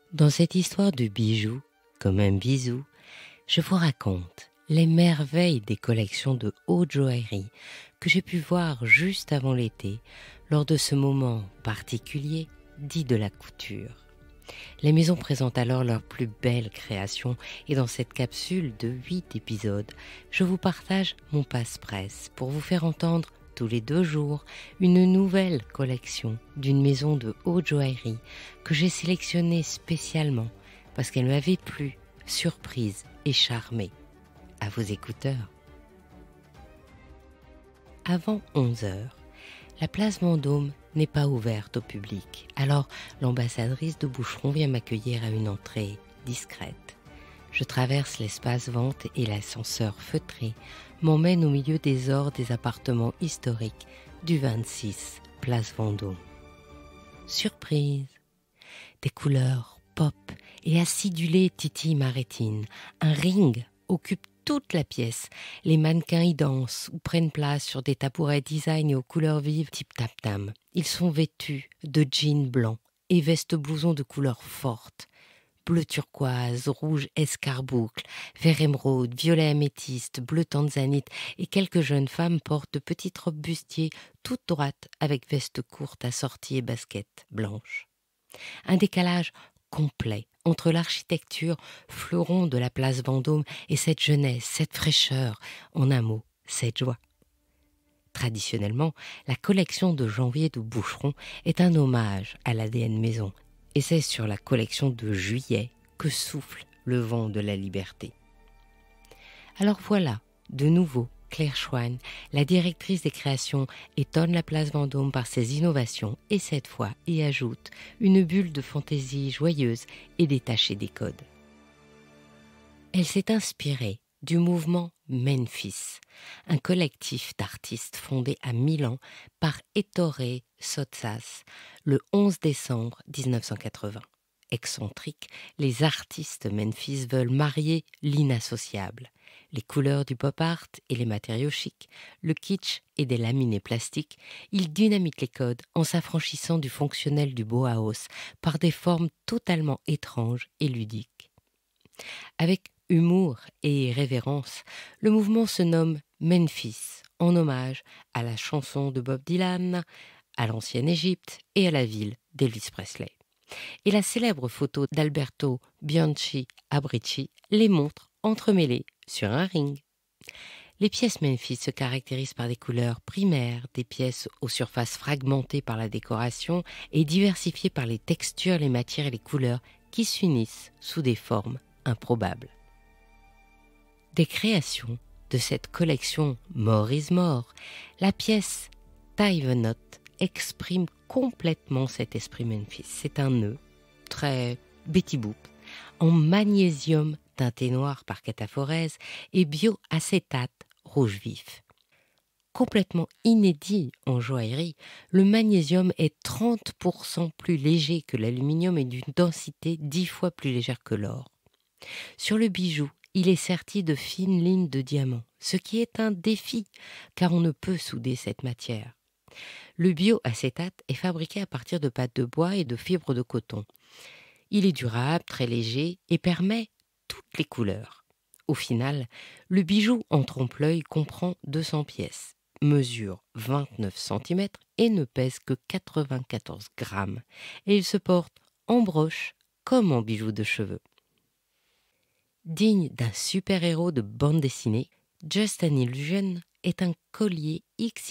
Dans cette histoire de bijoux, comme un bisou, je vous raconte les merveilles des collections de haute joaillerie que j'ai pu voir juste avant l'été, lors de ce moment particulier dit de la couture. Les maisons présentent alors leurs plus belles créations et dans cette capsule de 8 épisodes, je vous partage mon passe-presse pour vous faire entendre tous les 2 jours une nouvelle collection d'une maison de haute joaillerie que j'ai sélectionnée spécialement parce qu'elle m'avait plu, surprise et charmée. À vos écouteurs. Avant 11 heures, la place Vendôme n'est pas ouverte au public, alors l'ambassadrice de Boucheron vient m'accueillir à une entrée discrète. Je traverse l'espace vente et l'ascenseur feutré m'emmène au milieu des ors des appartements historiques du 26 place Vendôme. Surprise! Des couleurs pop et acidulées titillent ma rétine. Un ring occupe toute la pièce. Les mannequins y dansent ou prennent place sur des tabourets design et aux couleurs vives type tam-tam. Ils sont vêtus de jeans blancs et vestes blousons de couleurs fortes. Bleu turquoise, rouge escarboucle, vert émeraude, violet améthyste, bleu tanzanite et quelques jeunes femmes portent de petites robes bustiers toutes droites avec vestes courtes assorties et baskets blanches. Un décalage complet entre l'architecture fleuron de la place Vendôme et cette jeunesse, cette fraîcheur, en un mot, cette joie. Traditionnellement, la collection de janvier de Boucheron est un hommage à l'ADN maison, et c'est sur la collection de juillet que souffle le vent de la liberté. Alors voilà, de nouveau, Claire Chouane, la directrice des créations, étonne la place Vendôme par ses innovations et cette fois y ajoute une bulle de fantaisie joyeuse et détachée des codes. Elle s'est inspirée du mouvement Memphis, un collectif d'artistes fondé à Milan par Ettore Sottsass le 11 décembre 1980. Excentriques, les artistes Memphis veulent marier l'inassociable. Les couleurs du pop art et les matériaux chics, le kitsch et des laminés plastiques, ils dynamitent les codes en s'affranchissant du fonctionnel du Bauhaus par des formes totalement étranges et ludiques. Avec humour et révérence, le mouvement se nomme Memphis, en hommage à la chanson de Bob Dylan, à l'ancienne Égypte et à la ville d'Elvis Presley. Et la célèbre photo d'Alberto Bianchi Abrici les montre entremêlées sur un ring. Les pièces Memphis se caractérisent par des couleurs primaires, des pièces aux surfaces fragmentées par la décoration et diversifiées par les textures, les matières et les couleurs qui s'unissent sous des formes improbables. Des créations de cette collection More is More, la pièce Tie the Knot exprime complètement cet esprit Memphis. C'est un nœud très Betty Boop en magnésium teinté noir par cataphorèse et bioacétate rouge vif. Complètement inédit en joaillerie, le magnésium est 30% plus léger que l'aluminium et d'une densité 10 fois plus légère que l'or. Sur le bijou, il est serti de fines lignes de diamants, ce qui est un défi, car on ne peut souder cette matière. Le bioacétate est fabriqué à partir de pâte de bois et de fibres de coton. Il est durable, très léger et permet toutes les couleurs. Au final, le bijou en trompe-l'œil comprend 200 pièces, mesure 29 cm et ne pèse que 94 grammes. Et il se porte en broche comme en bijou de cheveux. Digne d'un super-héros de bande dessinée, Just an Illusion est un collier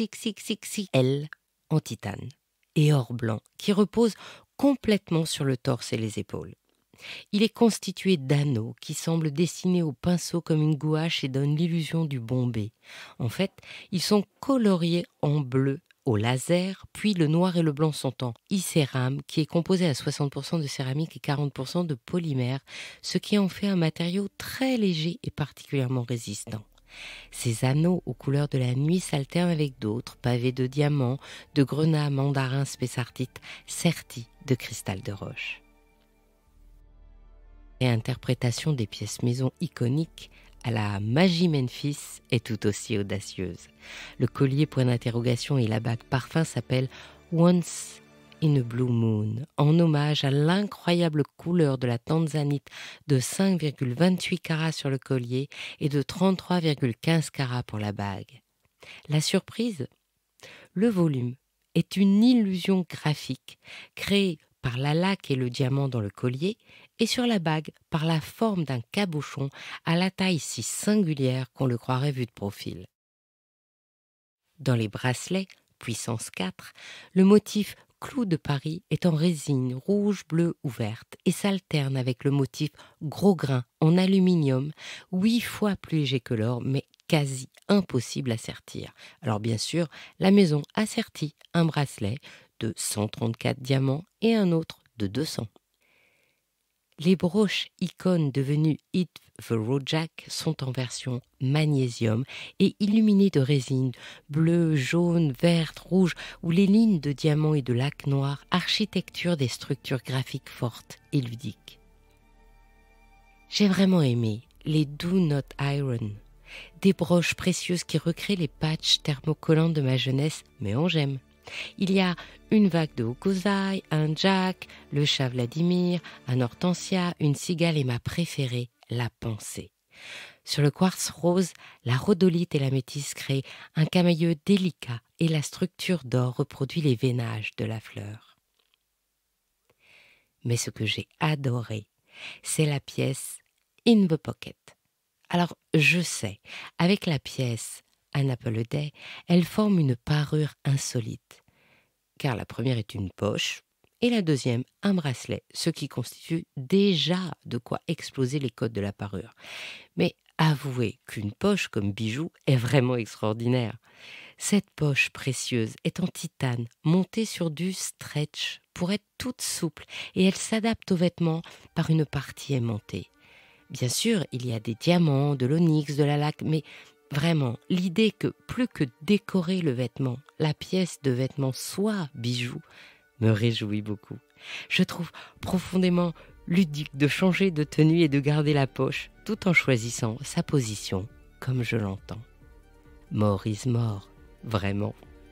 XXXXL en titane et or blanc qui repose complètement sur le torse et les épaules. Il est constitué d'anneaux qui semblent dessinés au pinceau comme une gouache et donnent l'illusion du bombé. En fait, ils sont coloriés en bleu au laser, puis le noir et le blanc sont en e-cérame qui est composé à 60% de céramique et 40% de polymère, ce qui en fait un matériau très léger et particulièrement résistant. Ces anneaux aux couleurs de la nuit s'alternent avec d'autres, pavés de diamants, de grenats, mandarins, spessartites, sertis de cristal de roche. Réinterprétation des pièces maison iconiques à la magie Memphis est tout aussi audacieuse. Le collier point d'interrogation et la bague parfum s'appellent Once in a Blue Moon, en hommage à l'incroyable couleur de la tanzanite de 5,28 carats sur le collier et de 33,15 carats pour la bague. La surprise ? Le volume est une illusion graphique créée par la laque et le diamant dans le collier et sur la bague par la forme d'un cabochon à la taille si singulière qu'on le croirait vu de profil. Dans les bracelets, puissance 4, le motif clou de Paris est en résine rouge, bleue ou verte et s'alterne avec le motif gros grain en aluminium, 8 fois plus léger que l'or mais quasi impossible à sertir. Alors bien sûr, la maison a serti un bracelet de 134 diamants et un autre de 200. Les broches icônes devenues Hit the Rojak sont en version magnésium et illuminées de résine bleue, jaune, verte, rouge où les lignes de diamants et de laque noire architecturent des structures graphiques fortes et ludiques. J'ai vraiment aimé les Do Not Iron, des broches précieuses qui recréent les patchs thermocollants de ma jeunesse, mais en gemme. Il y a une vague de hokusai, un jack, le chat Vladimir, un hortensia, une cigale et ma préférée, la pensée. Sur le quartz rose, la rhodolite et la métisse créent un camailleux délicat et la structure d'or reproduit les veinages de la fleur. Mais ce que j'ai adoré, c'est la pièce In the Pocket. Alors je sais, avec la pièce An Apple a Day, elle forme une parure insolite, car la première est une poche et la deuxième un bracelet, ce qui constitue déjà de quoi exploser les codes de la parure. Mais avouez qu'une poche comme bijou est vraiment extraordinaire. Cette poche précieuse est en titane, montée sur du stretch pour être toute souple et elle s'adapte aux vêtements par une partie aimantée. Bien sûr, il y a des diamants, de l'onyx, de la laque, mais vraiment, l'idée que plus que décorer le vêtement, la pièce de vêtement soit bijou, me réjouit beaucoup. Je trouve profondément ludique de changer de tenue et de garder la poche, tout en choisissant sa position comme je l'entends. More is more, vraiment.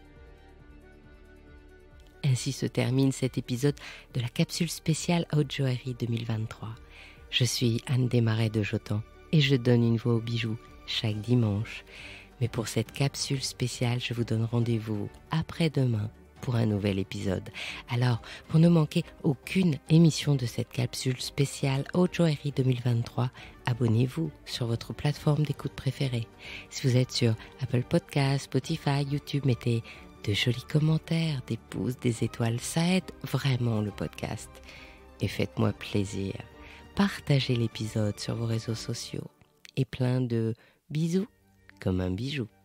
Ainsi se termine cet épisode de la capsule spéciale Haute Joaillerie 2023. Je suis Anne Desmarais de Jotan et je donne une voix aux bijoux chaque dimanche. Mais pour cette capsule spéciale, je vous donne rendez-vous après-demain pour un nouvel épisode. Alors, pour ne manquer aucune émission de cette capsule spéciale Haute Joaillerie 2023, abonnez-vous sur votre plateforme d'écoute préférée. Si vous êtes sur Apple Podcasts, Spotify, YouTube, mettez de jolis commentaires, des pouces, des étoiles. Ça aide vraiment le podcast. Et faites-moi plaisir. Partagez l'épisode sur vos réseaux sociaux et plein de bisous comme un bijou.